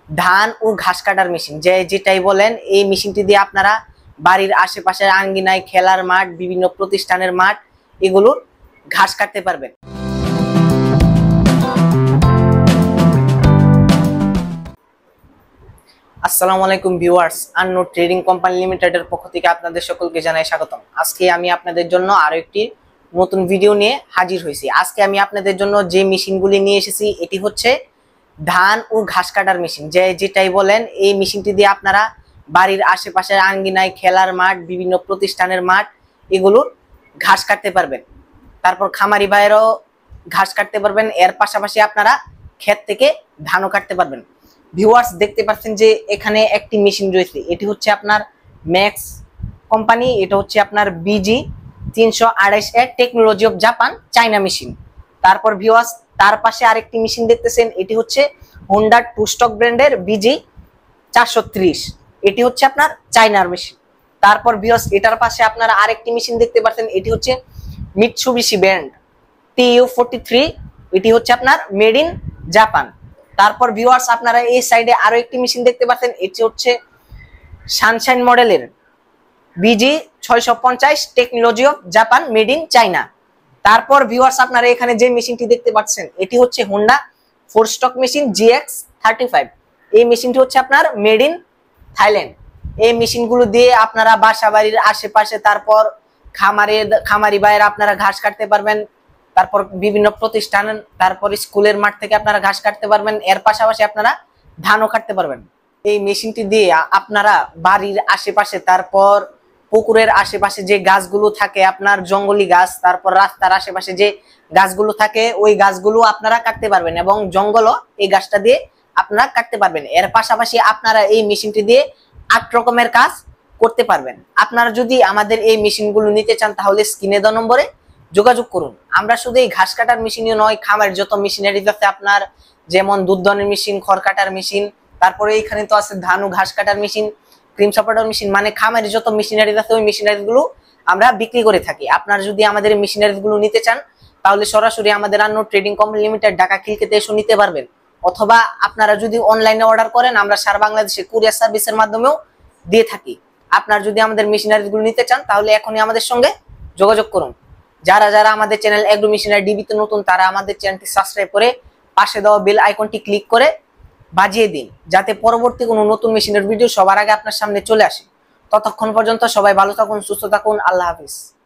ধান ও ঘাস কাটার মেশিন, যেটাই বলেন, এই মেশিনটি দিয়ে আপনারা বাড়ির আশেপাশের আঙ্গিনায়, খেলার মাঠ, বিভিন্ন প্রতিষ্ঠানের মাঠ, এগুলোর ঘাস কাটতে পারবেন। আসসালামু আলাইকুম ভিউয়ার্স, আন্নোর ট্রেডিং কোম্পানি লিমিটেডের পক্ষ থেকে আপনাদের সকলকে জানাই স্বাগতম। আজকে আমি আপনাদের জন্য আরো একটি নতুন ভিডিও নিয়ে হাজির হয়েছি। আজকে আমি আপনাদের জন্য যে মেশিনগুলি নিয়ে এসেছি, এটি হচ্ছে ধান ও ঘাস কাটার মেশিন, যেটাই বলেন, এই মেশিনটি দিয়ে আপনারা বাড়ির আশেপাশের আঙ্গিনায়, খেলার মাঠ, বিভিন্ন প্রতিষ্ঠানের মাঠ, এগুলোর ঘাস কাটতে পারবেন। তারপর খামারি ভাইয়েরও ঘাস কাটতে পারবেন। এর পাশাপাশি আপনারা ক্ষেত থেকে ধানও কাটতে পারবেন। ভিউয়ার্স, দেখতে পাচ্ছেন যে এখানে একটি মেশিন রয়েছে, এটি হচ্ছে আপনার ম্যাক্স কোম্পানি, এটা হচ্ছে আপনার BG 328 technology of Japan, China machine. তারপর ভিউয়ার্স, তার পাশে আরেকটি মেশিন দেখতেছেন, এটি হচ্ছে হোন্ডা টু স্টক ব্র্যান্ডের BG 430, এটি হচ্ছে আপনার চাইনার মেশিন। তারপর ভিউয়ার্স, এটার পাশে আপনারা আরেকটি মেশিন দেখতে পাচ্ছেন, এটি হচ্ছে মিৎসুবিশি ব্র্যান্ড TU43, এটি হচ্ছে আপনার মেড ইন জাপান। তারপর ভিউয়ার্স, আপনারা এই সাইডে আরো একটি মেশিন দেখতে পাচ্ছেন, এটি হচ্ছে সানশাইন মডেলের BG 650 technology of Japan, made in China. তারপর ভিউয়ার্স, আপনারা এখানে যে মেশিনটি দেখতে পাচ্ছেন, এটি হচ্ছে হোন্ডা 4 স্টক মেশিন GX35, এই মেশিনটি হচ্ছে আপনার মেড ইন থাইল্যান্ড। এই মেশিনগুলো দিয়ে আপনারা বাসা বাড়ির আশেপাশে, তারপর খামারি ভাইয়েরা আপনারা ঘাস কাটতে পারবেন। তারপর বিভিন্ন প্রতিষ্ঠান, তারপর স্কুলের মাঠ থেকে আপনারা ঘাস কাটতে পারবেন। এর পাশাপাশি আপনারা ধানও কাটতে পারবেন। এই মেশিনটি দিয়ে আপনারা বাড়ির আশেপাশে, তারপর পুকুরের আশেপাশে যে গাছগুলো থাকে, আপনার জঙ্গলি গাছ, তারপর রাস্তার আশেপাশে যে গাছগুলো থাকে, ওই গাছগুলো আপনারা কাটতে পারবেন এবং জঙ্গলও এই গাছটা দিয়ে আপনারা কাটতে পারবেন। এর পাশাপাশি আপনারা এই মেশিনটি দিয়ে 8 রকমের কাজ করতে পারবেন। আপনারা যদি আমাদের এই মেশিনগুলো নিতে চান, তাহলে স্ক্রিনে দেওয়া নম্বরে যোগাযোগ করুন। আমরা শুধু এই ঘাস কাটার মেশিনই নয়, খামারের যত মেশিনারিজ আছে আপনার, যেমন দুধ দহনের মেশিন, খড় কাটার মেশিন, তারপরে এখানে তো আছে ধান ও ঘাস কাটার মেশিন, ক্রিম সাপোর্টার মেশিন, মানে খামারের যত মেশিনারিজ আছে ওই মেশিনারিজ গুলো আমরা বিক্রি করে থাকি। আপনারা যদি আমাদের এই মেশিনারিজ গুলো নিতে চান, তাহলে সরাসরি আমাদের Annor trading company limited, Dhaka খিলকেতে এসে নিতে পারবেন। অথবা আপনারা যদি অনলাইনে অর্ডার করেন, আমরা সারা বাংলাদেশে কুরিয়ার সার্ভিসের মাধ্যমেও দিয়ে থাকি। আপনারা যদি আমাদের মেশিনারিজ গুলো নিতে চান, তাহলে এখনই আমাদের সঙ্গে যোগাযোগ করুন। যারা যারা আমাদের চ্যানেল এগ্রো মেশিনারি ডিবিতে নতুন, তারা আমাদের চ্যানেলটি সাবস্ক্রাইব করে পাশে দেওয়া বেল আইকনটি ক্লিক করে বাজিয়ে দিন, যাতে পরবর্তী কোনো নতুন মেশিনের ভিডিও সবার আগে আপনার সামনে চলে আসে। ততক্ষণ পর্যন্ত সবাই ভালো থাকুন, সুস্থ থাকুন। আল্লাহ হাফিজ।